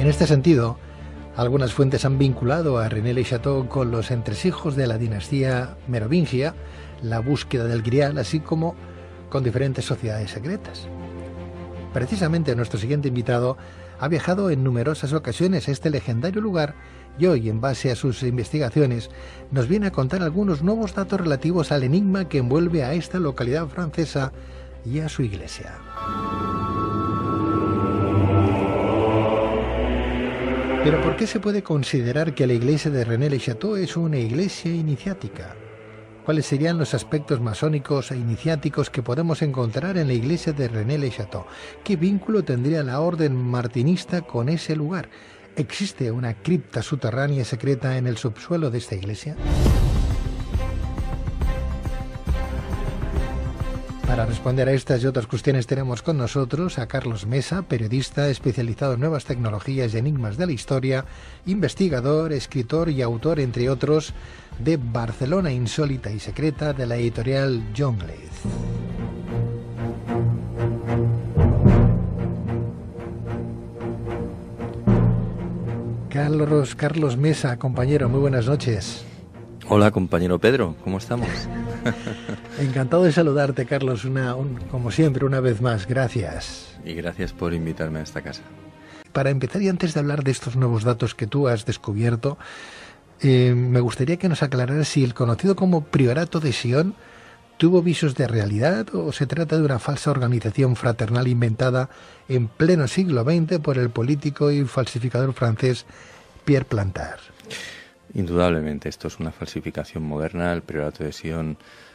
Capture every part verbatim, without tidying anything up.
En este sentido, algunas fuentes han vinculado a René Le Chateau con los entresijos de la dinastía merovingia, la búsqueda del Grial, así como con diferentes sociedades secretas. Precisamente nuestro siguiente invitado ha viajado en numerosas ocasiones a este legendario lugar y hoy, en base a sus investigaciones, nos viene a contar algunos nuevos datos relativos al enigma que envuelve a esta localidad francesa y a su iglesia. Pero ¿por qué se puede considerar que la iglesia de René Le Chateau es una iglesia iniciática? ¿Cuáles serían los aspectos masónicos e iniciáticos que podemos encontrar en la iglesia de René Le Chateau? ¿Qué vínculo tendría la orden martinista con ese lugar? ¿Existe una cripta subterránea secreta en el subsuelo de esta iglesia? Para responder a estas y otras cuestiones tenemos con nosotros a Carlos Mesa, periodista especializado en nuevas tecnologías y enigmas de la historia, investigador, escritor y autor, entre otros, de Barcelona Insólita y Secreta, de la editorial John Gleith. Carlos, Carlos Mesa, compañero, muy buenas noches. Hola, compañero Pedro, ¿cómo estamos? Encantado de saludarte, Carlos, una, un, como siempre, una vez más. Gracias. Y gracias por invitarme a esta casa. Para empezar, y antes de hablar de estos nuevos datos que tú has descubierto, eh, me gustaría que nos aclararas si el conocido como Priorato de Sion tuvo visos de realidad o se trata de una falsa organización fraternal inventada en pleno siglo veinte por el político y falsificador francés Pierre Plantard. Indudablemente, esto es una falsificación moderna. El Priorato de Sion,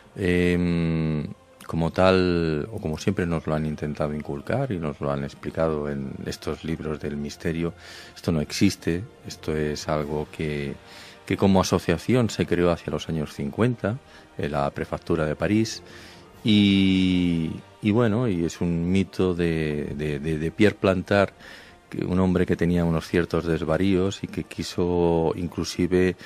eh, como tal, o como siempre nos lo han intentado inculcar y nos lo han explicado en estos libros del misterio, esto no existe. Esto es algo que, que como asociación se creó hacia los años cincuenta, en la prefectura de París, y, y bueno, y es un mito de, de, de, de Pierre Plantard, un hombre que tenía unos ciertos desvaríos y que quiso inclusive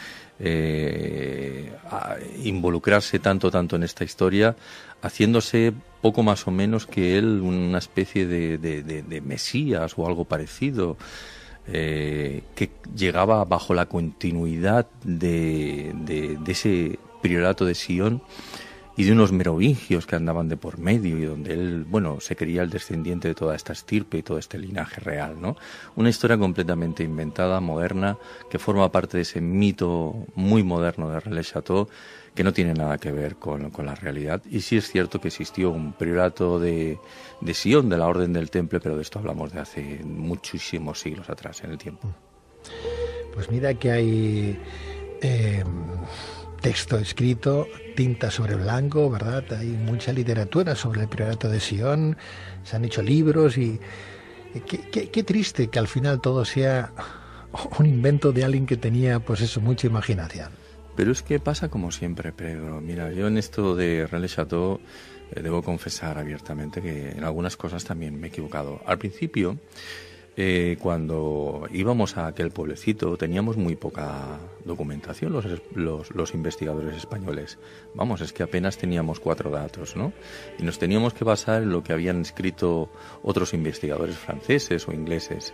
eh, involucrarse tanto tanto en esta historia, haciéndose poco más o menos que él una especie de, de, de, de mesías o algo parecido, eh, que llegaba bajo la continuidad de, de, de ese Priorato de Sion y de unos merovingios que andaban de por medio y donde él, bueno, se creía el descendiente de toda esta estirpe y todo este linaje real, ¿no? Una historia completamente inventada, moderna, que forma parte de ese mito muy moderno de René Le Chateau, que no tiene nada que ver con, con la realidad. Y sí es cierto que existió un priorato de, de Sion, de la Orden del Temple, pero de esto hablamos de hace muchísimos siglos atrás en el tiempo. Pues mira que hay eh, texto escrito, tinta sobre blanco, ¿verdad? Hay mucha literatura sobre el Priorato de Sion, se han hecho libros y qué, qué, qué triste que al final todo sea un invento de alguien que tenía, pues eso, mucha imaginación. Pero es que pasa como siempre, Pedro. Mira, yo en esto de René Le Chateau eh, debo confesar abiertamente que en algunas cosas también me he equivocado. Al principio, Eh, cuando íbamos a aquel pueblecito teníamos muy poca documentación los, los, los investigadores españoles. Vamos, es que apenas teníamos cuatro datos, ¿no? Y nos teníamos que basar en lo que habían escrito otros investigadores franceses o ingleses.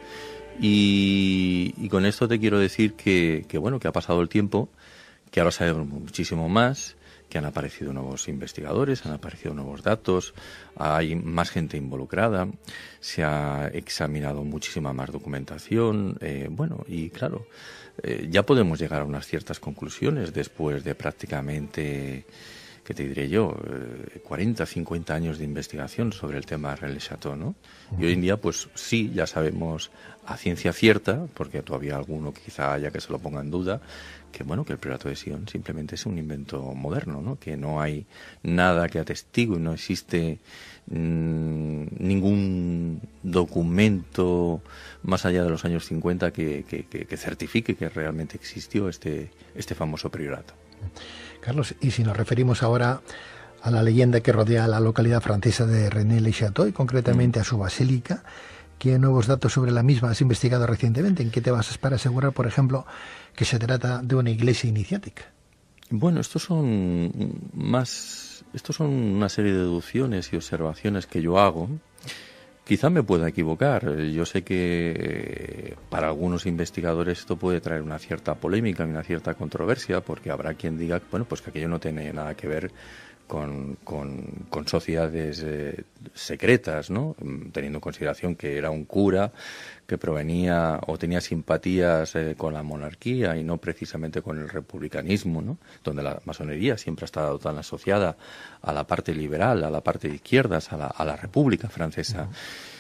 Y, y con esto te quiero decir que, que, bueno, que ha pasado el tiempo, que ahora sabemos muchísimo más, que han aparecido nuevos investigadores, han aparecido nuevos datos, hay más gente involucrada, se ha examinado muchísima más documentación, eh, bueno, y claro, eh, ya podemos llegar a unas ciertas conclusiones después de prácticamente, ¿qué te diré yo?, eh, cuarenta, cincuenta años de investigación sobre el tema de René Le Chateau, ¿no? Y hoy en día, pues sí, ya sabemos a ciencia cierta, porque todavía alguno quizá haya que se lo ponga en duda, que bueno, que el Priorato de Sion simplemente es un invento moderno, ¿no? Que no hay nada que atestigue, no existe mmm, ningún documento más allá de los años cincuenta que, que, que, que certifique que realmente existió este, este famoso priorato. Carlos, y si nos referimos ahora a la leyenda que rodea a la localidad francesa de René Le Chateau y concretamente mm. a su basílica, ¿qué nuevos datos sobre la misma has investigado recientemente? ¿En qué te basas para asegurar, por ejemplo, que se trata de una iglesia iniciática? Bueno, estos son más, estos son una serie de deducciones y observaciones que yo hago, Quizá me pueda equivocar. Yo sé que eh, para algunos investigadores esto puede traer una cierta polémica, una cierta controversia, porque habrá quien diga, bueno, pues que aquello no tiene nada que ver con, con, con sociedades eh, secretas, ¿no? Teniendo en consideración que era un cura que provenía o tenía simpatías eh, con la monarquía y no precisamente con el republicanismo, ¿no? Donde la masonería siempre ha estado tan asociada a la parte liberal, a la parte de izquierdas, a la, a la República Francesa. Uh-huh.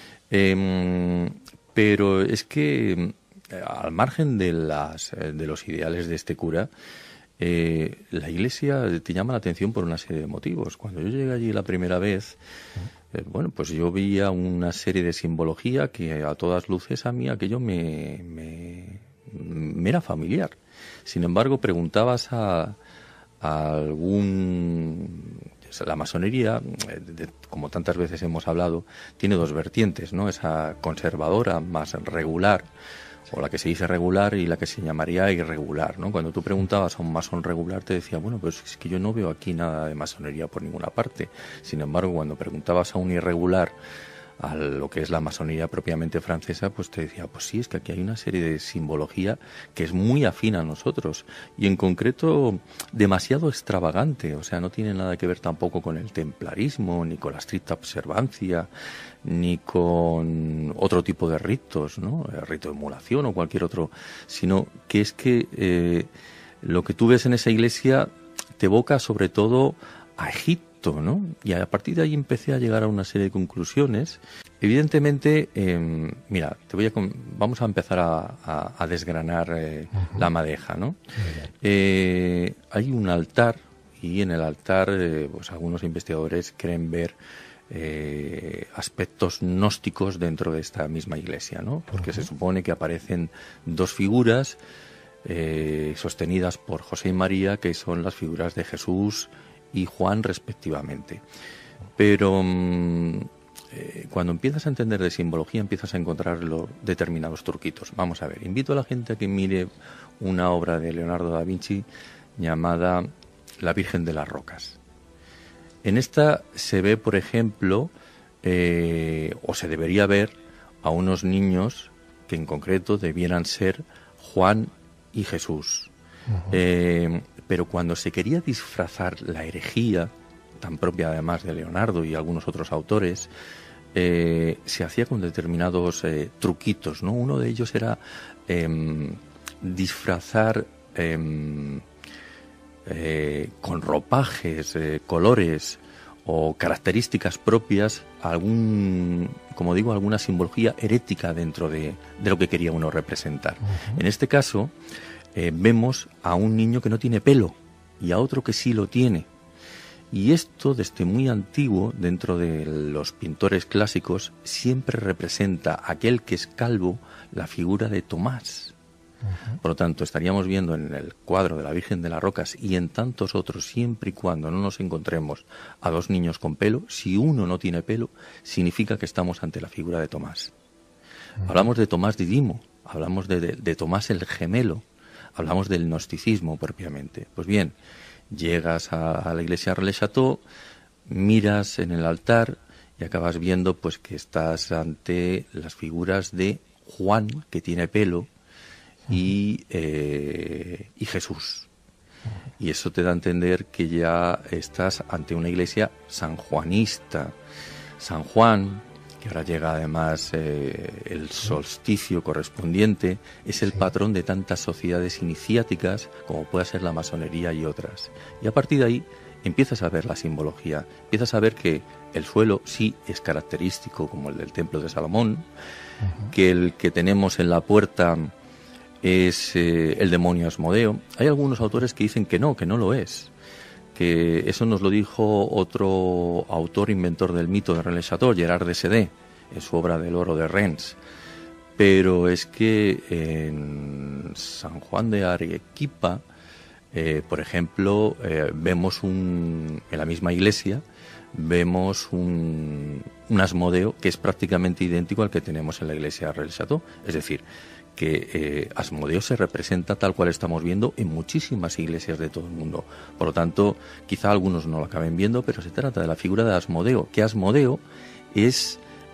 Eh, pero es que, al margen de, las, de los ideales de este cura, eh, la Iglesia te llama la atención por una serie de motivos. Cuando yo llegué allí la primera vez, eh, bueno, pues yo veía una serie de simbología que a todas luces a mí aquello me, me, me era familiar. Sin embargo, preguntabas a, a algún... La masonería, de, como tantas veces hemos hablado, tiene dos vertientes, ¿no? Esa conservadora más regular, o la que se dice regular y la que se llamaría irregular, ¿no? Cuando tú preguntabas a un masón regular te decía, bueno, pues es que yo no veo aquí nada de masonería por ninguna parte. Sin embargo, cuando preguntabas a un irregular a lo que es la masonería propiamente francesa, pues te decía, pues sí, es que aquí hay una serie de simbología que es muy afín a nosotros y en concreto demasiado extravagante, o sea, no tiene nada que ver tampoco con el templarismo, ni con la estricta observancia, ni con otro tipo de ritos, ¿no? El rito de emulación o cualquier otro, sino que es que eh, lo que tú ves en esa iglesia te evoca sobre todo a Egipto, ¿no? Y a partir de ahí empecé a llegar a una serie de conclusiones. Evidentemente, eh, mira, te voy a vamos a empezar a, a, a desgranar eh, uh-huh. la madeja, ¿no? Uh-huh. Eh, hay un altar y en el altar, eh, pues algunos investigadores creen ver eh, aspectos gnósticos dentro de esta misma iglesia, ¿no? Porque uh-huh. se supone que aparecen dos figuras eh, sostenidas por José y María, que son las figuras de Jesús y Juan respectivamente. Pero mmm, eh, cuando empiezas a entender de simbología empiezas a encontrar los determinados truquitos. Vamos a ver, invito a la gente a que mire una obra de Leonardo da Vinci llamada La Virgen de las Rocas. En esta se ve, por ejemplo, eh, o se debería ver a unos niños que en concreto debieran ser Juan y Jesús. Uh-huh. Eh, pero cuando se quería disfrazar la herejía, tan propia además de Leonardo y algunos otros autores, eh, se hacía con determinados eh, truquitos, ¿no? Uno de ellos era eh, disfrazar eh, eh, con ropajes, eh, colores o características propias algún, como digo, alguna simbología herética dentro de, de lo que quería uno representar. Uh-huh. En este caso, Eh, vemos a un niño que no tiene pelo y a otro que sí lo tiene. Y esto, desde muy antiguo, dentro de los pintores clásicos, siempre representa a aquel que es calvo la figura de Tomás. Uh-huh. Por lo tanto, estaríamos viendo en el cuadro de la Virgen de las Rocas y en tantos otros, siempre y cuando no nos encontremos a dos niños con pelo, si uno no tiene pelo, significa que estamos ante la figura de Tomás. Uh-huh. Hablamos de Tomás Didimo, hablamos de, de, de Tomás el gemelo, hablamos del gnosticismo propiamente. Pues bien, llegas a, a la iglesia Relais-Château, miras en el altar y acabas viendo pues que estás ante las figuras de Juan, que tiene pelo, y, eh, y Jesús. Y eso te da a entender que ya estás ante una iglesia sanjuanista. San Juan, que ahora llega además eh, el solsticio correspondiente, es el patrón de tantas sociedades iniciáticas como pueda ser la masonería y otras. Y a partir de ahí empiezas a ver la simbología, empiezas a ver que el suelo sí es característico como el del templo de Salomón, uh-huh. que el que tenemos en la puerta es eh, el demonio Asmodeo. Hay algunos autores que dicen que no, que no lo es, que eso nos lo dijo otro autor inventor del mito de Relais-Château, Gerard de Sede, en su obra del oro de Rennes. Pero es que en San Juan de Arequipa, eh, por ejemplo, eh, vemos un, en la misma iglesia, vemos un, un Asmodeo que es prácticamente idéntico al que tenemos en la iglesia de Relais-Château. Es decir, que eh, Asmodeo se representa tal cual estamos viendo en muchísimas iglesias de todo el mundo. Por lo tanto, quizá algunos no lo acaben viendo, pero se trata de la figura de Asmodeo, que Asmodeo es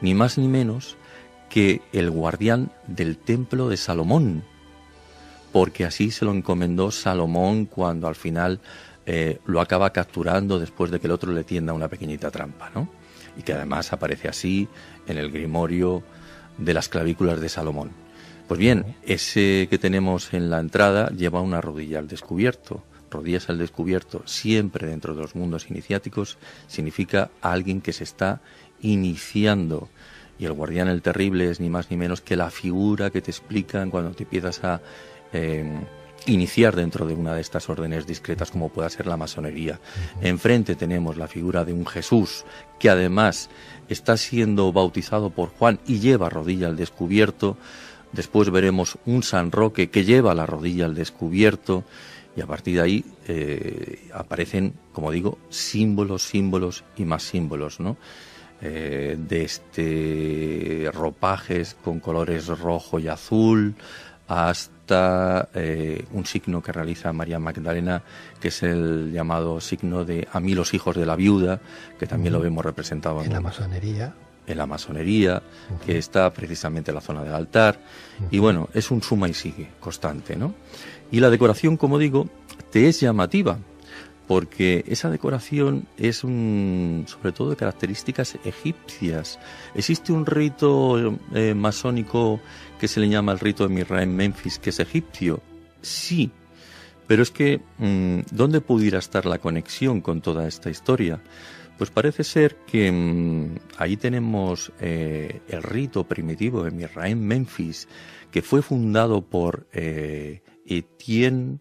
ni más ni menos que el guardián del templo de Salomón, porque así se lo encomendó Salomón cuando al final eh, lo acaba capturando después de que el otro le tienda una pequeñita trampa, ¿no? Y que además aparece así en el grimorio de las clavículas de Salomón. Pues bien, ese que tenemos en la entrada lleva una rodilla al descubierto. Rodillas al descubierto, siempre dentro de los mundos iniciáticos, significa alguien que se está iniciando. Y el guardián el terrible es ni más ni menos que la figura que te explican cuando te empiezas a eh, iniciar dentro de una de estas órdenes discretas, como pueda ser la masonería. Uh-huh. Enfrente tenemos la figura de un Jesús que además está siendo bautizado por Juan y lleva rodilla al descubierto. Después veremos un San Roque que lleva la rodilla al descubierto. Y a partir de ahí eh, aparecen, como digo, símbolos, símbolos y más símbolos, ¿no? Eh, desde ropajes con colores rojo y azul hasta eh, un signo que realiza María Magdalena, que es el llamado signo de a mí los hijos de la viuda, que también uh-huh. lo vemos representado en, en la masonería. En la masonería, uh-huh. que está precisamente en la zona del altar. Uh-huh. Y bueno, es un suma y sigue constante, ¿no? Y la decoración, como digo, te es llamativa, porque esa decoración es un, sobre todo de características egipcias. Existe un rito eh, masónico que se le llama el rito de Misraim Memphis, que es egipcio, sí, pero es que mmm, ¿dónde pudiera estar la conexión con toda esta historia? Pues parece ser que mmm, ahí tenemos eh, el rito primitivo de Misraim Memphis, que fue fundado por eh, Etienne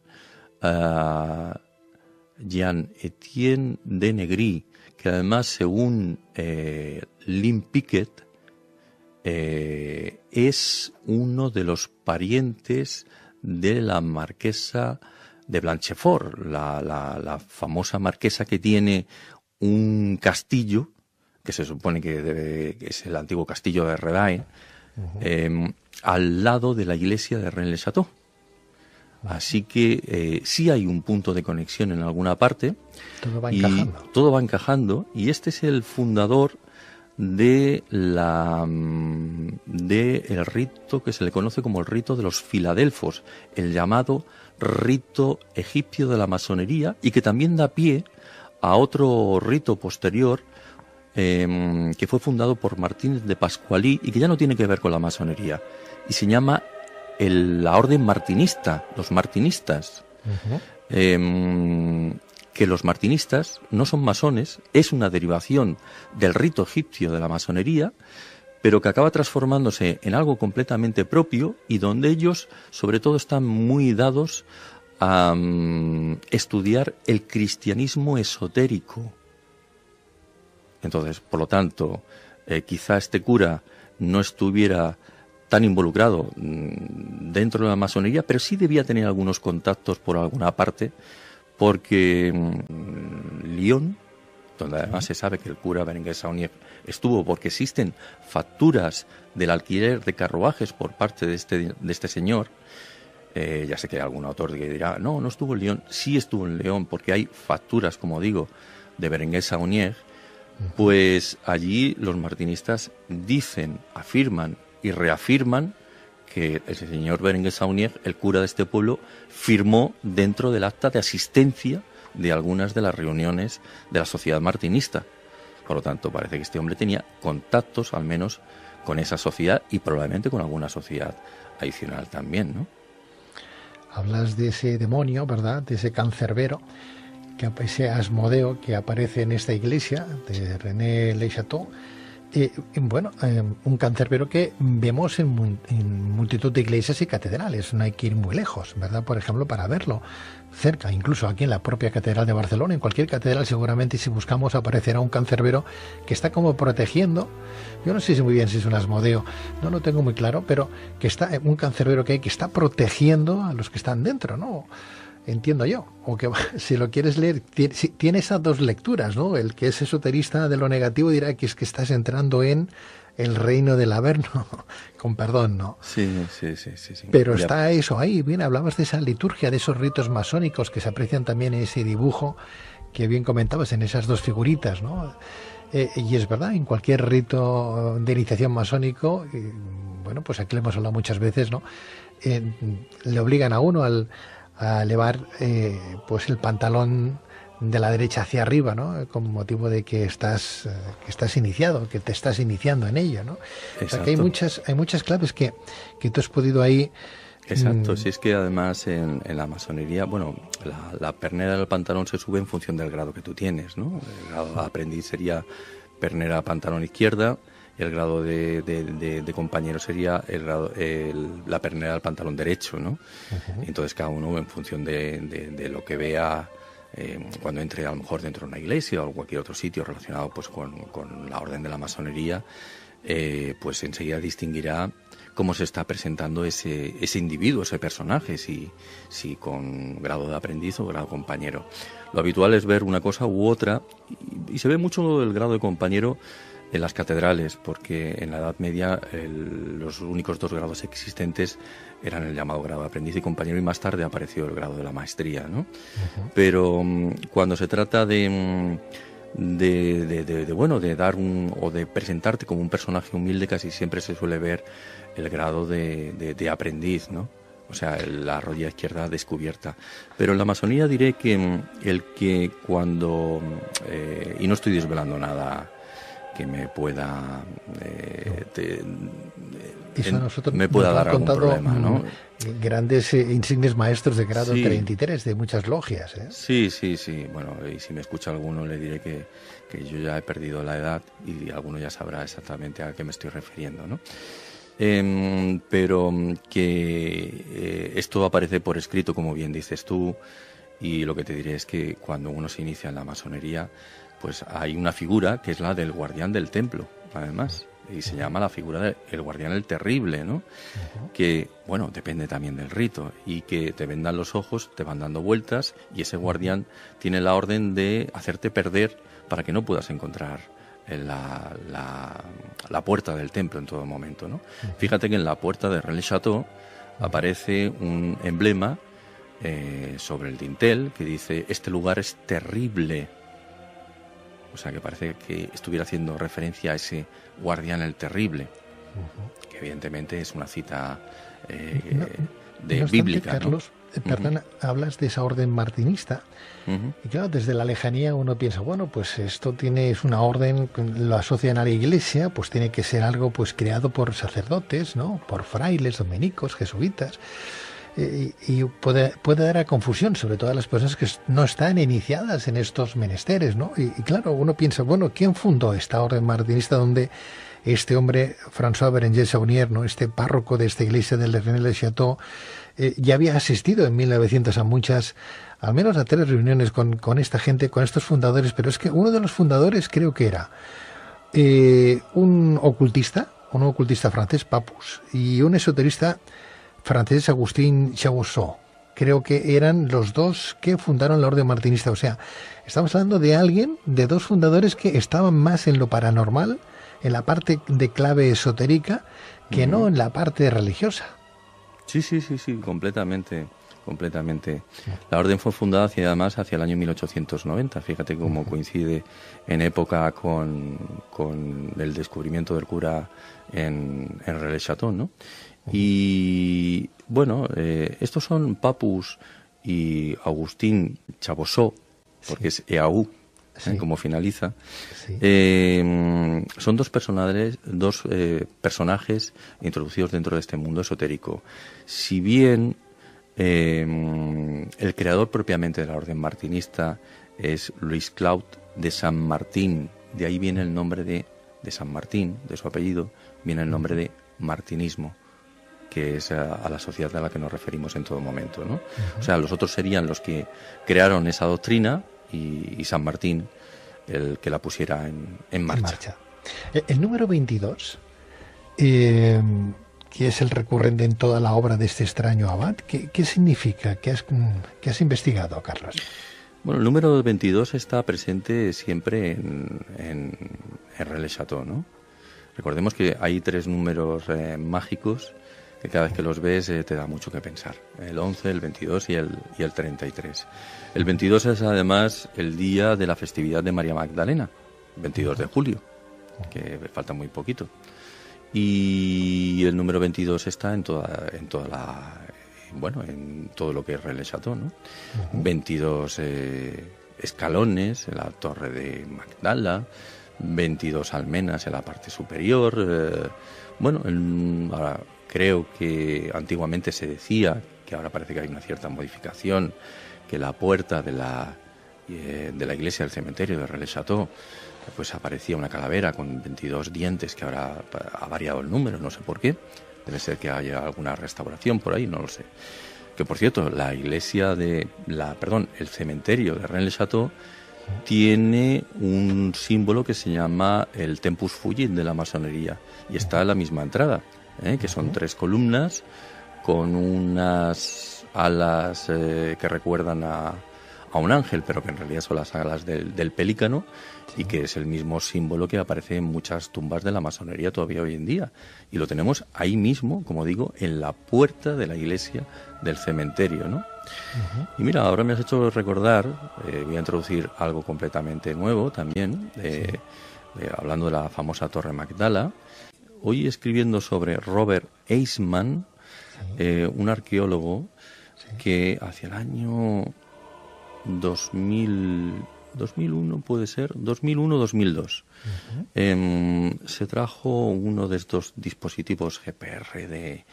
uh, Jean-Etienne de Negri, que además, según eh, Lynn Pickett, eh, es uno de los parientes de la marquesa de Blanchefort, la, la, la famosa marquesa que tiene un castillo, que se supone que, debe, que es el antiguo castillo de Redae, uh-huh. eh, al lado de la iglesia de Rennes-le-Château. Así que eh, sí hay un punto de conexión en alguna parte. Todo va y encajando. Todo va encajando. Y este es el fundador de la de el rito que se le conoce como el rito de los filadelfos, el llamado rito egipcio de la masonería, y que también da pie a otro rito posterior eh, que fue fundado por Martínez de Pascualí y que ya no tiene que ver con la masonería, y se llama el, la orden martinista, los martinistas. Uh-huh. eh, que los martinistas no son masones, es una derivación del rito egipcio de la masonería, pero que acaba transformándose en algo completamente propio, y donde ellos sobre todo están muy dados a um, estudiar el cristianismo esotérico. Entonces, por lo tanto, eh, quizá este cura no estuviera tan involucrado mmm, dentro de la masonería, pero sí debía tener algunos contactos por alguna parte, porque mmm, Lyon, donde además se sabe que el cura Berenguer Saunier estuvo, porque existen facturas del alquiler de carruajes por parte de este, de este señor. Eh, ya sé que hay algún autor que dirá, no, no estuvo en Lyon. Sí estuvo en León, porque hay facturas, como digo, de Berenguer Saunier. Pues allí los martinistas dicen, afirman y reafirman que el señor Berenguer Saunier, el cura de este pueblo, firmó dentro del acta de asistencia de algunas de las reuniones de la sociedad martinista. Por lo tanto, parece que este hombre tenía contactos, al menos, con esa sociedad, y probablemente con alguna sociedad adicional también, ¿no? Hablas de ese demonio, ¿verdad?, de ese cancerbero, que ese Asmodeo que aparece en esta iglesia de Rennes-le-Château. Eh, bueno, eh, un cancerbero que vemos en, en multitud de iglesias y catedrales. No hay que ir muy lejos, ¿verdad?, por ejemplo, para verlo cerca. Incluso aquí en la propia catedral de Barcelona, en cualquier catedral seguramente, si buscamos, aparecerá un cancerbero que está como protegiendo. Yo no sé muy bien si es un Asmodeo, no lo tengo muy claro, pero que está un cancerbero que hay que está protegiendo a los que están dentro, ¿no? Entiendo yo, o que si lo quieres leer, tiene, tiene esas dos lecturas, ¿no? El que es esoterista de lo negativo dirá que es que estás entrando en el reino del Averno, con perdón, ¿no? Sí, sí, sí, sí, sí. Pero ya. Está eso ahí, bien, hablabas de esa liturgia, de esos ritos masónicos que se aprecian también en ese dibujo que bien comentabas, en esas dos figuritas, ¿no? Eh, y es verdad, en cualquier rito de iniciación masónico, eh, bueno, pues aquí le hemos hablado muchas veces, ¿no? Eh, le obligan a uno al, a elevar eh, pues el pantalón de la derecha hacia arriba, ¿no? Con motivo de que estás, eh, que estás iniciado, que te estás iniciando en ello, ¿no? Exacto. O sea, que hay muchas, hay muchas claves que, que tú has podido ahí. Exacto, si es que además en, en la masonería, bueno, la, la pernera del pantalón se sube en función del grado que tú tienes, ¿no? El grado de aprendiz sería pernera pantalón izquierda, y el grado de, de, de, de compañero sería el grado, el, la pernera del pantalón derecho, ¿no? Uh-huh. Entonces cada uno en función de, de, de lo que vea eh, cuando entre a lo mejor dentro de una iglesia o cualquier otro sitio relacionado pues con, con la orden de la masonería, eh, pues enseguida distinguirá cómo se está presentando ese, ese individuo, ese personaje, si, si con grado de aprendiz o grado de compañero. Lo habitual es ver una cosa u otra, y, y se ve mucho el grado de compañero en las catedrales, porque en la Edad Media el, los únicos dos grados existentes eran el llamado grado de aprendiz y compañero, y más tarde apareció el grado de la maestría, ¿no? Uh-huh. Pero um, cuando se trata de... Um, De, de, de, de bueno de dar un o de presentarte como un personaje humilde, casi siempre se suele ver el grado de, de, de aprendiz, ¿no? O sea, la rodilla izquierda descubierta. Pero en la masonía diré que el que cuando eh, y no estoy desvelando nada que me pueda eh, te, Eso a nosotros me pueda nos dar algún contado, problema, ¿no? Grandes eh, insignes maestros de grado sí. treinta y tres de muchas logias, ¿eh? Sí, sí, sí. Bueno, y si me escucha alguno le diré que, que yo ya he perdido la edad y alguno ya sabrá exactamente a qué me estoy refiriendo, ¿no? Eh, pero que eh, esto aparece por escrito, como bien dices tú, y lo que te diré es que cuando uno se inicia en la masonería, pues hay una figura que es la del guardián del templo, además, y se llama la figura del guardián el terrible, ¿no? Uh-huh. Que, bueno, depende también del rito, y que te vendan los ojos, te van dando vueltas, y ese guardián tiene la orden de hacerte perder para que no puedas encontrar la, la, la puerta del templo en todo momento, ¿no? Uh-huh. Fíjate que en la puerta de Rennes-le-Château aparece un emblema eh, sobre el dintel que dice: este lugar es terrible. O sea, que parece que estuviera haciendo referencia a ese guardián el terrible, uh-huh. que evidentemente es una cita eh, no, de no bíblica, Carlos, ¿no? Perdona, uh-huh. hablas de esa orden martinista, uh-huh. y claro, desde la lejanía uno piensa, bueno, pues esto tiene es una orden, lo asocian a la iglesia, pues tiene que ser algo pues creado por sacerdotes, ¿no? Por frailes, dominicos, jesuitas. Y, y puede, puede dar a confusión, sobre todo a las personas que no están iniciadas en estos menesteres, ¿no? Y, y claro, uno piensa, bueno, ¿quién fundó esta orden martinista donde este hombre, François Berenger Saunier, ¿no? Este párroco de esta iglesia del Rennes-le-Château, eh, ya había asistido en mil novecientos a muchas, al menos a tres reuniones con, con esta gente, con estos fundadores, pero es que uno de los fundadores creo que era eh, un ocultista, un ocultista francés, Papus, y un esoterista francés, Agustín Chabousseau. Creo que eran los dos que fundaron la orden martinista. O sea, estamos hablando de alguien, de dos fundadores que estaban más en lo paranormal, en la parte de clave esotérica, que uh-huh. no en la parte religiosa. Sí, sí, sí, sí, completamente, completamente. La orden fue fundada hacia, además hacia el año mil ochocientos noventa. Fíjate cómo uh-huh. coincide en época con, con el descubrimiento del cura en, en Rennes-le-Château, ¿no? Y bueno, eh, estos son Papus y Agustín Chabousseau, porque sí. es E A U, sí. ¿eh? Como finaliza. Sí. Eh, son dos personajes, dos eh, personajes introducidos dentro de este mundo esotérico. Si bien eh, el creador propiamente de la orden martinista es Louis Claude de San Martín, de ahí viene el nombre de, de San Martín, de su apellido, viene el nombre de martinismo, que es a, a la sociedad a la que nos referimos en todo momento, ¿no? Uh-huh. O sea, los otros serían los que crearon esa doctrina y, y San Martín el que la pusiera en, en marcha. En marcha. El, el número veintidós, eh, que es el recurrente en toda la obra de este extraño abad, ¿qué, qué significa? ¿Qué has, qué has investigado, Carlos? Bueno, el número veintidós está presente siempre en, en, en Rennes-le-Château, ¿no? Recordemos que hay tres números eh, mágicos que cada vez que los ves eh, te da mucho que pensar. El once, el veintidós y el, y el treinta y tres. El veintidós es además el día de la festividad de María Magdalena, veintidós de julio, que falta muy poquito. Y el número veintidós está en toda, en toda la, bueno, en todo lo que es René Chateau, ¿no? Uh-huh. veintidós eh, escalones en la torre de Magdala, veintidós almenas en la parte superior. Eh, bueno, en, ahora creo que antiguamente se decía, que ahora parece que hay una cierta modificación, que la puerta de la, eh, de la iglesia del cementerio de René Chateau, pues aparecía una calavera con veintidós dientes, que ahora ha variado el número, no sé por qué. Debe ser que haya alguna restauración por ahí, no lo sé. Que por cierto, la iglesia de la, perdón, el cementerio de Rennes-le-Château tiene un símbolo que se llama el Tempus Fugit de la masonería, y está en la misma entrada, ¿eh? Que son tres columnas con unas alas eh, que recuerdan a, a un ángel, pero que en realidad son las alas del, del pelícano, y que es el mismo símbolo que aparece en muchas tumbas de la masonería todavía hoy en día. Y lo tenemos ahí mismo, como digo, en la puerta de la iglesia del cementerio, ¿no? Uh-huh. Y mira, ahora me has hecho recordar, eh, voy a introducir algo completamente nuevo también, eh, sí. eh, hablando de la famosa Torre Magdala. Hoy escribiendo sobre Robert Eisman, sí. eh, un arqueólogo sí. que hacia el año dos mil... dos mil uno puede ser, dos mil uno dos mil dos. Uh-huh. Eh, se trajo uno de estos dispositivos G P R de,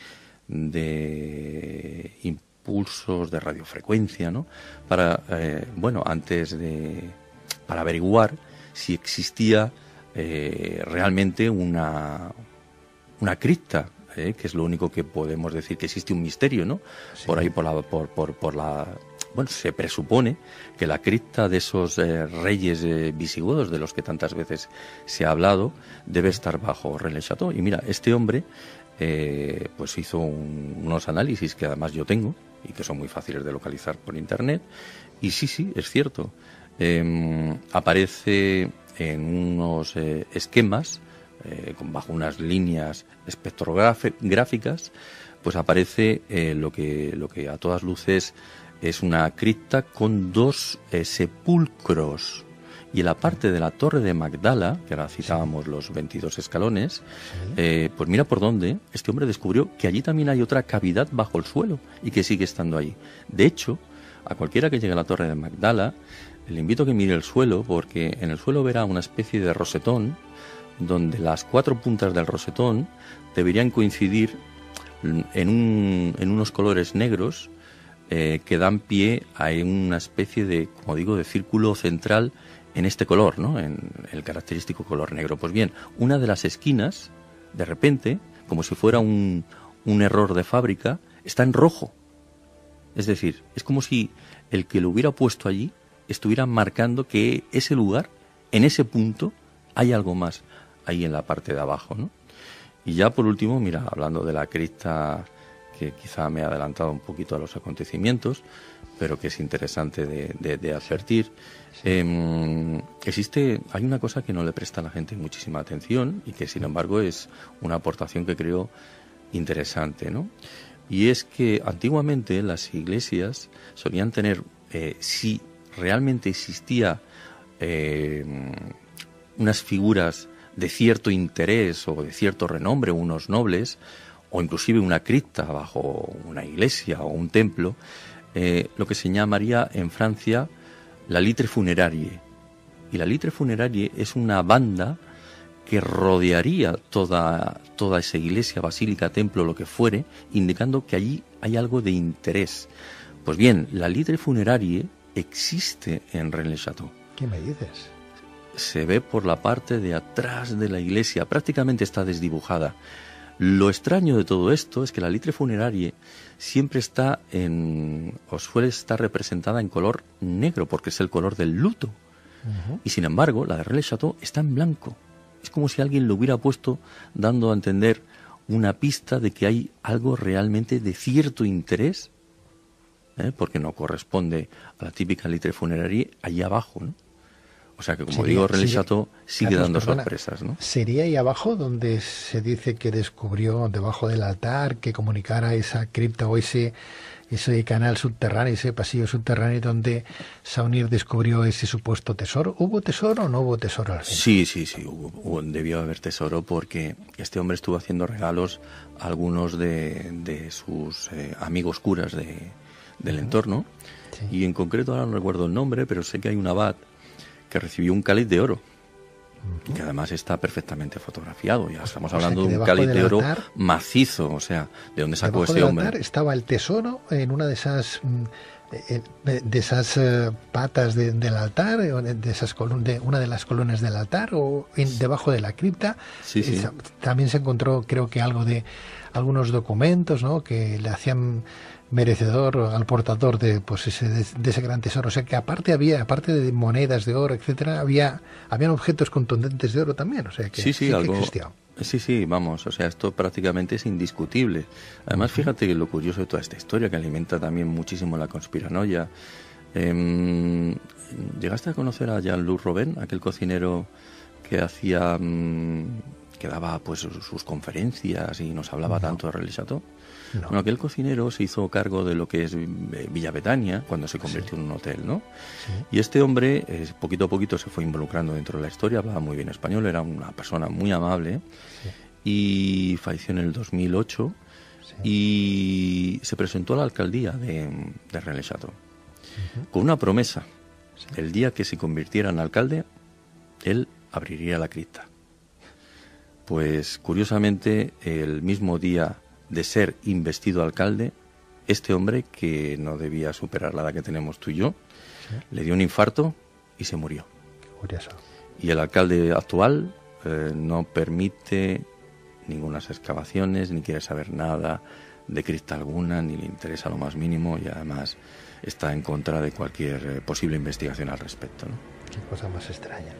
de impulsos de radiofrecuencia, ¿no? Para, eh, bueno, antes de, para averiguar si existía eh, realmente una, una cripta, eh, que es lo único que podemos decir que existe un misterio, ¿no? Sí. Por ahí, por la, por, por, por la Bueno, se presupone que la cripta de esos eh, reyes eh, visigodos de los que tantas veces se ha hablado debe estar bajo Rennes-le-Château. Y mira, este hombre eh, pues hizo un, unos análisis que además yo tengo y que son muy fáciles de localizar por internet. Y sí, sí, es cierto. Eh, aparece en unos eh, esquemas, eh, bajo unas líneas espectrográficas, pues aparece eh, lo que, lo que a todas luces es una cripta con dos eh, sepulcros. Y en la parte de la Torre de Magdala, que ahora citábamos sí. los veintidós escalones, sí. eh, pues mira por dónde este hombre descubrió que allí también hay otra cavidad bajo el suelo y que sigue estando ahí. De hecho, a cualquiera que llegue a la Torre de Magdala, le invito a que mire el suelo, porque en el suelo verá una especie de rosetón, donde las cuatro puntas del rosetón deberían coincidir en, un, en unos colores negros, Eh, que dan pie a una especie de, como digo, de círculo central en este color, ¿no? En el característico color negro. Pues bien, una de las esquinas, de repente, como si fuera un, un error de fábrica, está en rojo. Es decir, es como si el que lo hubiera puesto allí estuviera marcando que ese lugar, en ese punto, hay algo más ahí en la parte de abajo, ¿no? Y ya por último, mira, hablando de la cripta, que quizá me he adelantado un poquito a los acontecimientos, pero que es interesante de, de, de advertir. Sí. Eh, existe, hay una cosa que no le presta a la gente muchísima atención y que sin embargo es una aportación que creo interesante, ¿no? Y es que antiguamente las iglesias solían tener, eh, si realmente existía eh, unas figuras de cierto interés o de cierto renombre, unos nobles, o inclusive una cripta bajo una iglesia o un templo, eh, lo que se llamaría en Francia la litre funerarie. Y la litre funerarie es una banda que rodearía toda, toda esa iglesia, basílica, templo, lo que fuere, indicando que allí hay algo de interés. Pues bien, la litre funerarie existe en Rennes-le-Château. ¿Qué me dices? Se ve por la parte de atrás de la iglesia, prácticamente está desdibujada. Lo extraño de todo esto es que la litre funerarie siempre está en, o suele estar representada en color negro, porque es el color del luto. Uh-huh. Y sin embargo, la de Rennes-le-Château está en blanco. Es como si alguien lo hubiera puesto dando a entender una pista de que hay algo realmente de cierto interés, ¿eh? Porque no corresponde a la típica litre funerarie allí abajo, ¿no? O sea que, como sería, digo, Rennes-le-Château sigue Carlos, dando perdona, sorpresas, ¿no? ¿Sería ahí abajo donde se dice que descubrió, debajo del altar, que comunicara esa cripta o ese ese canal subterráneo, ese pasillo subterráneo donde Saunier descubrió ese supuesto tesoro. ¿Hubo tesoro o no hubo tesoro al final? Sí, sí, sí, hubo, hubo, debió haber tesoro porque este hombre estuvo haciendo regalos a algunos de, de sus eh, amigos curas de, del entorno. Sí. Y en concreto ahora no recuerdo el nombre, pero sé que hay un abad que recibió un cáliz de oro, uh-huh. que además está perfectamente fotografiado. Ya estamos hablando o sea, de un cáliz de oro altar, macizo, o sea, ¿de dónde sacó ese hombre? Altar estaba el tesoro en una de esas de esas uh, patas de, del altar, de esas columnas, de una de las columnas del altar, o en, debajo de la cripta. Sí, sí. También se encontró, creo que algo de algunos documentos, ¿no?, que le hacían merecedor al portador de pues ese de, de ese gran tesoro. O sea que aparte había, aparte de monedas de oro, etcétera, había habían objetos contundentes de oro también. O sea que sí, sí, sí algo, que existía. Sí, sí, vamos, o sea, esto prácticamente es indiscutible. Además, fíjate que lo curioso de toda esta historia, que alimenta también muchísimo la conspiranoia. Eh, ¿Llegaste a conocer a Jean-Luc Robin, aquel cocinero que hacía, mmm, que daba pues sus conferencias y nos hablaba no. tanto de René Chateau? No. Bueno, aquel cocinero se hizo cargo de lo que es Villa Betania cuando se convirtió sí. en un hotel, ¿no? Sí. Y este hombre, eh, poquito a poquito se fue involucrando dentro de la historia, hablaba muy bien español, era una persona muy amable, sí. y falleció en el dos mil ocho, sí. y se presentó a la alcaldía de, de René Chateau, uh-huh. con una promesa: sí. el día que se convirtiera en alcalde, él abriría la cripta. Pues, curiosamente, el mismo día de ser investido alcalde, este hombre, que no debía superar la edad que tenemos tú y yo, sí. le dio un infarto y se murió. Qué curioso. Y el alcalde actual eh, no permite ninguna excavaciones, ni quiere saber nada de cripta alguna, ni le interesa lo más mínimo, y además está en contra de cualquier eh, posible investigación al respecto, ¿no? Qué cosa más extraña.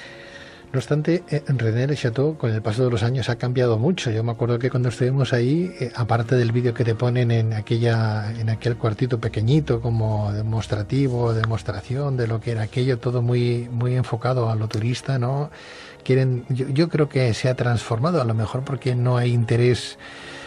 No obstante, René Le Chateau con el paso de los años ha cambiado mucho. Yo me acuerdo que cuando estuvimos ahí, eh, aparte del vídeo que te ponen en aquella en aquel cuartito pequeñito como demostrativo, demostración de lo que era aquello, todo muy muy enfocado a lo turista, ¿no? Quieren, yo, yo creo que se ha transformado, a lo mejor porque no hay interés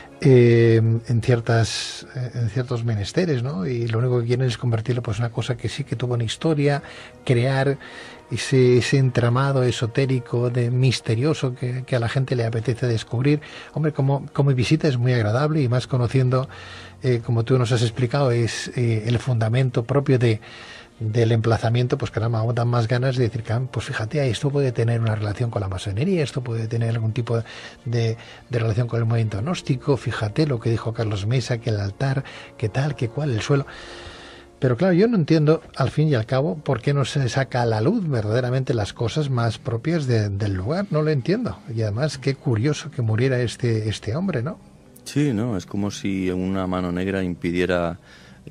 Eh, en ciertas en ciertos menesteres, ¿no? Y lo único que quieren es convertirlo pues en una cosa que sí que tuvo una historia, crear ese, ese entramado esotérico, de misterioso que, que a la gente le apetece descubrir. Hombre, como, como visita es muy agradable, y más conociendo, eh, como tú nos has explicado, es eh, el fundamento propio de del emplazamiento, pues caramba, dan más ganas de decir, pues fíjate, esto puede tener una relación con la masonería, esto puede tener algún tipo de, de relación con el movimiento gnóstico, fíjate lo que dijo Carlos Mesa, que el altar, que tal, que cual, el suelo. Pero claro, yo no entiendo, al fin y al cabo, por qué no se saca a la luz verdaderamente las cosas más propias de, del lugar, no lo entiendo. Y además, qué curioso que muriera este, este hombre, ¿no? Sí, no, es como si una mano negra impidiera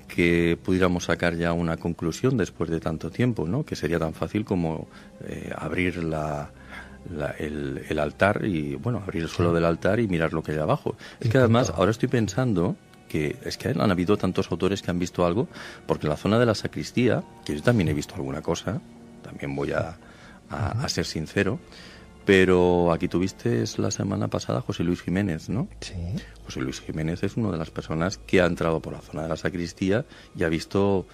que pudiéramos sacar ya una conclusión después de tanto tiempo, ¿no? Que sería tan fácil como eh, abrir la, la, el, el altar y, bueno, abrir el suelo sí. del altar y mirar lo que hay abajo. Es que además, ahora estoy pensando que es que han habido tantos autores que han visto algo, porque la zona de la sacristía, que yo también he visto alguna cosa, también voy a, a, a ser sincero, pero aquí tuviste la semana pasada José Luis Jiménez, ¿no? Sí. José Luis Jiménez es una de las personas que ha entrado por la zona de la sacristía y ha visto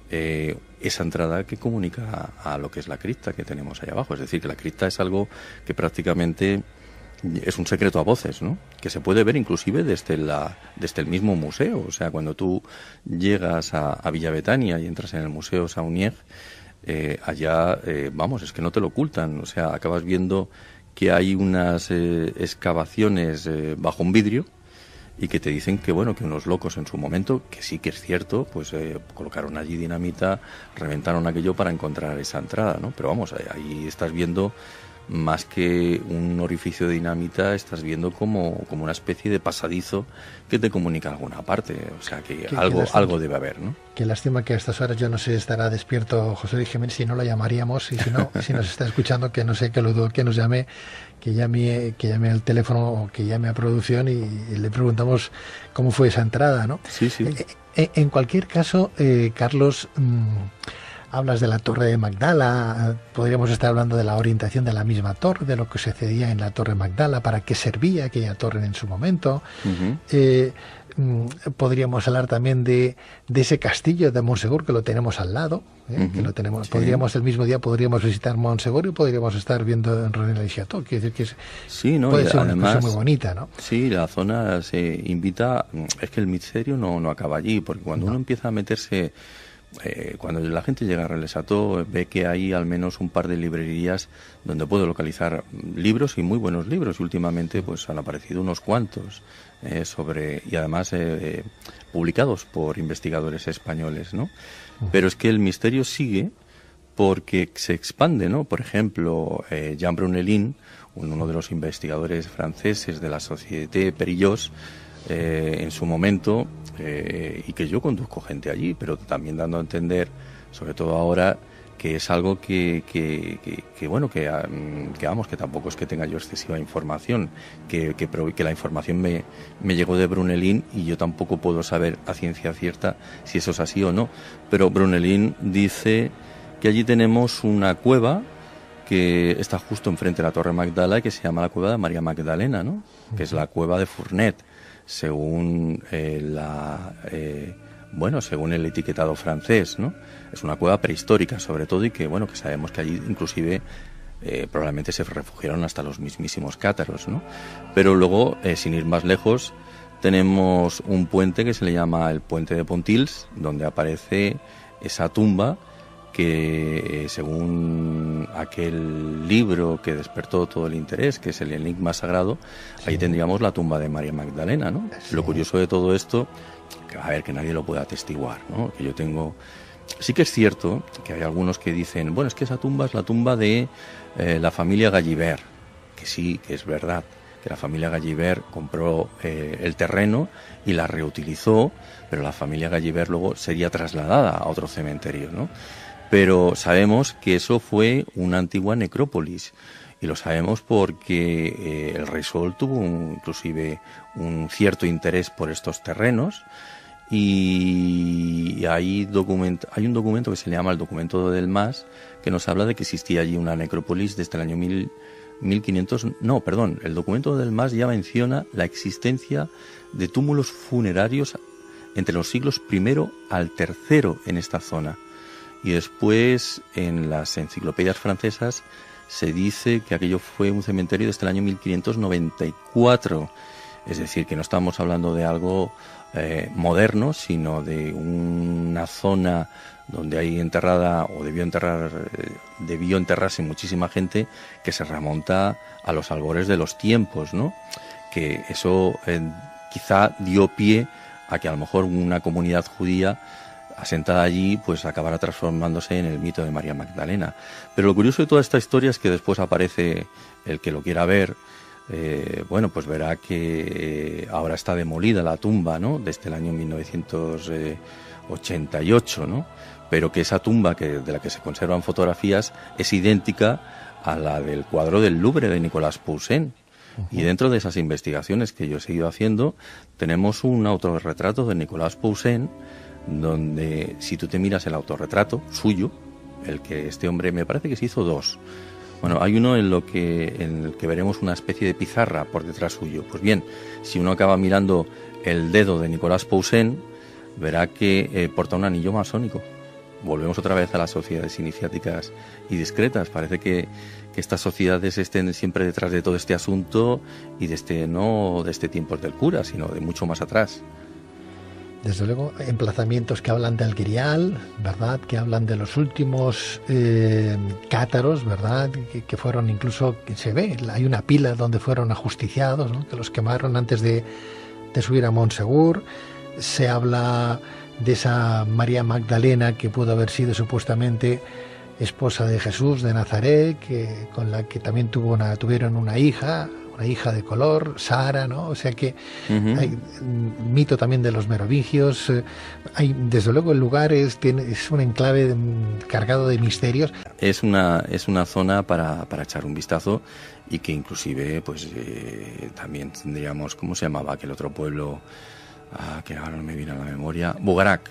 eh, esa entrada que comunica a, a lo que es la cripta que tenemos ahí abajo. Es decir, que la cripta es algo que prácticamente es un secreto a voces, ¿no? Que se puede ver inclusive desde, la, desde el mismo museo. O sea, cuando tú llegas a, a Villa Betania y entras en el Museo Saunier, Eh, allá, eh, vamos, es que no te lo ocultan, o sea, acabas viendo que hay unas eh, excavaciones eh, bajo un vidrio y que te dicen que, bueno, que unos locos en su momento, que sí que es cierto, pues eh, colocaron allí dinamita, reventaron aquello para encontrar esa entrada, ¿no? Pero vamos, ahí, ahí estás viendo más que un orificio de dinamita, estás viendo como, como una especie de pasadizo que te comunica a alguna parte. O sea, que qué, algo, qué algo debe haber, ¿no? Qué lástima que a estas horas yo no sé, estará despierto José Luis Jiménez, si no lo llamaríamos, y si no, si nos está escuchando, que no sé, que lo dudo, que nos llame, que llame, que llame al teléfono o que llame a producción y, y le preguntamos cómo fue esa entrada, ¿no? Sí, sí. Eh, en cualquier caso, eh, Carlos, mmm, hablas de la Torre de Magdala, podríamos estar hablando de la orientación de la misma torre, de lo que sucedía en la Torre Magdala, para qué servía aquella torre en su momento. Uh-huh. Eh, podríamos hablar también de, de ese castillo de Montsegur, que lo tenemos al lado, ¿eh? Uh-huh. que lo tenemos. Sí. Podríamos el mismo día podríamos visitar Montsegur y podríamos estar viendo en Rennes-le-Château. Quiere decir que es, sí, ¿no? puede y ser además, una cosa muy bonita, ¿no? Sí, la zona se invita. Es que el misterio no, no acaba allí, porque cuando no. uno empieza a meterse. Eh, cuando la gente llega a Rennes-le-Château ve que hay al menos un par de librerías donde puede localizar libros y muy buenos libros, y últimamente pues han aparecido unos cuantos eh, sobre y además eh, eh, publicados por investigadores españoles, ¿no? Pero es que el misterio sigue porque se expande, ¿no? Por ejemplo, eh, Jean Brunelin, uno de los investigadores franceses de la Société Perillós, eh, en su momento, eh, y que yo conduzco gente allí, pero también dando a entender, sobre todo ahora, que es algo que, que, que, que bueno, que, que vamos, que tampoco es que tenga yo excesiva información, que, que, que la información me, me llegó de Brunelin y yo tampoco puedo saber a ciencia cierta si eso es así o no, pero Brunelin dice que allí tenemos una cueva que está justo enfrente de la Torre Magdala y que se llama la Cueva de María Magdalena, ¿no? Que es la cueva de Fournet, según eh, la eh, bueno, según el etiquetado francés, ¿no? Es una cueva prehistórica, sobre todo, y que bueno, que sabemos que allí inclusive eh, probablemente se refugiaron hasta los mismísimos cátaros, ¿no? Pero luego, eh, sin ir más lejos, tenemos un puente que se le llama el Puente de Pontils, donde aparece esa tumba que, eh, según aquel libro que despertó todo el interés, que es el Enigma Sagrado, sí. Ahí tendríamos la tumba de María Magdalena, ¿no? Sí. Lo curioso de todo esto, que, a ver, que nadie lo pueda atestiguar, ¿no? Que yo tengo... Sí que es cierto que hay algunos que dicen, bueno, es que esa tumba es la tumba de eh, la familia Gallibert, que sí, que es verdad, que la familia Gallibert compró eh, el terreno y la reutilizó, pero la familia Gallibert luego sería trasladada a otro cementerio, ¿no? Pero sabemos que eso fue una antigua necrópolis, y lo sabemos porque eh, el rey Sol tuvo un, inclusive un cierto interés por estos terrenos, y hay, document, hay un documento que se le llama el documento del Mas, que nos habla de que existía allí una necrópolis desde el año mil, mil quinientos, no, perdón, el documento del Mas ya menciona la existencia de túmulos funerarios entre los siglos primero al tercero en esta zona. Y después, en las enciclopedias francesas, se dice que aquello fue un cementerio desde el año mil quinientos noventa y cuatro. Es decir, que no estamos hablando de algo eh, moderno, sino de una zona donde hay enterrada, o debió enterrar, eh, debió enterrarse muchísima gente, que se remonta a los albores de los tiempos, ¿no? Que eso eh, quizá dio pie a que a lo mejor una comunidad judía asentada allí, pues acabará transformándose en el mito de María Magdalena. Pero lo curioso de toda esta historia es que después aparece el que lo quiera ver, eh, bueno, pues verá que eh, ahora está demolida la tumba, ¿no? Desde el año mil novecientos ochenta y ocho, ¿no? Pero que esa tumba, que de la que se conservan fotografías, es idéntica a la del cuadro del Louvre de Nicolas Poussin. Uh-huh. Y dentro de esas investigaciones que yo he seguido haciendo, tenemos un autorretrato de Nicolas Poussin, donde si tú te miras el autorretrato suyo, el que este hombre, me parece que se hizo dos. Bueno, hay uno en lo que en el que veremos una especie de pizarra por detrás suyo. Pues bien, si uno acaba mirando el dedo de Nicolas Poussin, verá que eh, porta un anillo masónico. Volvemos otra vez a las sociedades iniciáticas y discretas. Parece que, que estas sociedades estén siempre detrás de todo este asunto, y de este, no de este tiempos del cura, sino de mucho más atrás. Desde luego, emplazamientos que hablan del Grial, ¿verdad? Que hablan de los últimos eh, cátaros, ¿verdad? Que, que fueron incluso, que se ve, hay una pila donde fueron ajusticiados, ¿no? Que los quemaron antes de, de subir a Montsegur. Se habla de esa María Magdalena que pudo haber sido supuestamente esposa de Jesús de Nazaret, que con la que también tuvo una, tuvieron una hija, una hija de color, Sara, ¿no? O sea que uh-huh. hay un mito también de los merovingios. Hay, desde luego, el lugar es, tiene, es un enclave cargado de misterios. Es una, es una zona para, para echar un vistazo, y que inclusive, pues, eh, también tendríamos, ¿cómo se llamaba aquel otro pueblo? Ah, que ahora no me viene a la memoria, Bugarak.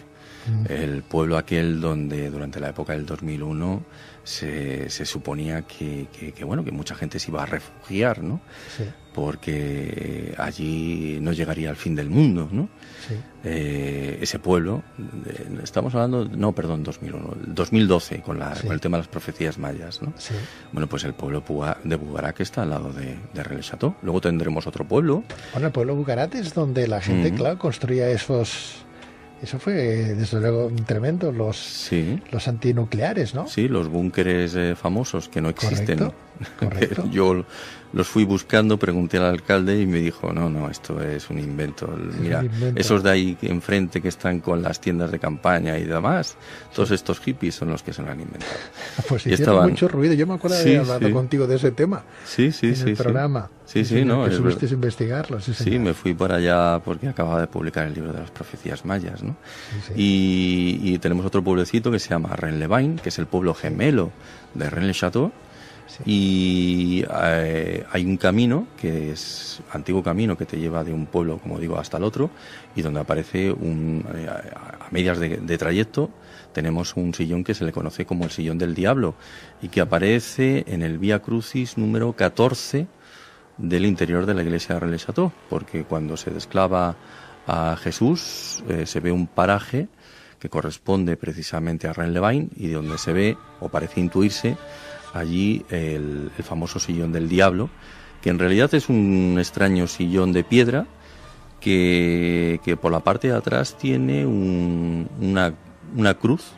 Mm. El pueblo aquel donde durante la época del dos mil uno se, se suponía que, que, que, bueno, que mucha gente se iba a refugiar, ¿no? Sí. Porque allí no llegaría el fin del mundo, ¿no? Sí. Eh, ese pueblo, eh, estamos hablando, no, perdón, dos mil uno, dos mil doce, con, la, sí. con el tema de las profecías mayas, ¿no? Sí. Bueno, pues el pueblo de Bugarat está al lado de, de Rennes-le-Château. Luego tendremos otro pueblo. Bueno, el pueblo de Bugarat es donde la gente, mm-hmm. claro, construía esos... Eso fue, desde luego, tremendo, los, sí. los antinucleares, ¿no? Sí, los búnkeres eh, famosos que no existen. Correcto, correcto. Yo los fui buscando, pregunté al alcalde y me dijo, no, no, esto es un invento. Es Mira, un invento. Esos de ahí enfrente que están con las tiendas de campaña y demás, todos sí. estos hippies son los que se lo han inventado. Pues hicieron estaban... mucho ruido. Yo me acuerdo sí, de haber hablado sí. contigo de ese tema. Sí, sí, en sí. el programa. Sí, sí, sí no. Que subiste a investigarlo. Sí, sí, me fui por allá porque acababa de publicar el libro de las profecías mayas, ¿no? Sí, sí. Y, y tenemos otro pueblecito que se llama Rennes-le-Vain, que es el pueblo gemelo de Rennes-le-Château. Sí. Y eh, hay un camino que es antiguo camino que te lleva de un pueblo, como digo, hasta el otro, y donde aparece un, eh, a medias de, de trayecto tenemos un sillón que se le conoce como el sillón del diablo y que aparece en el Vía Crucis número catorce del interior de la iglesia de Rennes-le-Château, porque cuando se desclava a Jesús eh, se ve un paraje que corresponde precisamente a Rennes-le-Vain y donde se ve, o parece intuirse, allí el, el famoso sillón del diablo, que en realidad es un extraño sillón de piedra que, que por la parte de atrás tiene un, una, una cruz,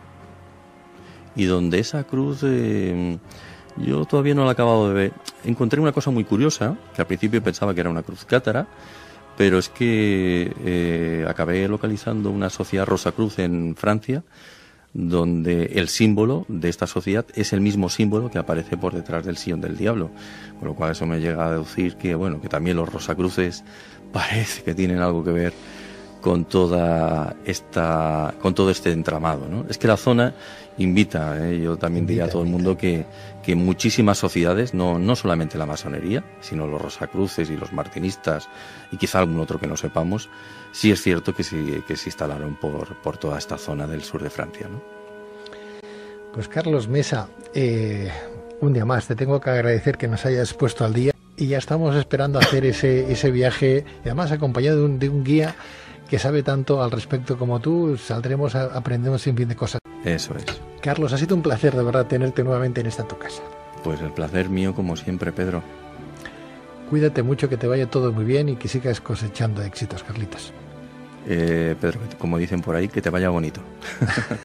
y donde esa cruz eh, yo todavía no la he acabado de ver. Encontré una cosa muy curiosa, que al principio pensaba que era una cruz cátara, pero es que eh, acabé localizando una sociedad Rosacruz en Francia, donde el símbolo de esta sociedad es el mismo símbolo que aparece por detrás del sillón del diablo, con lo cual eso me llega a deducir que bueno, que también los Rosacruces parece que tienen algo que ver con toda esta con todo este entramado, ¿no? Es que la zona invita, ¿eh? Yo también invita, diría a todo invita. el mundo que, que muchísimas sociedades, no, no solamente la masonería, sino los Rosacruces y los martinistas y quizá algún otro que no sepamos, sí es cierto que, sí, que se instalaron por, por toda esta zona del sur de Francia, ¿no? Pues Carlos Mesa, eh, un día más te tengo que agradecer que nos hayas puesto al día y ya estamos esperando hacer ese, ese viaje, y además acompañado de un, de un guía que sabe tanto al respecto como tú. Saldremos, a, aprendemos sin fin de cosas. Eso es. Carlos, ha sido un placer de verdad tenerte nuevamente en esta tu casa. Pues el placer mío como siempre, Pedro. Cuídate mucho, que te vaya todo muy bien y que sigas cosechando éxitos, Carlitos. Eh, Pedro, como dicen por ahí, que te vaya bonito.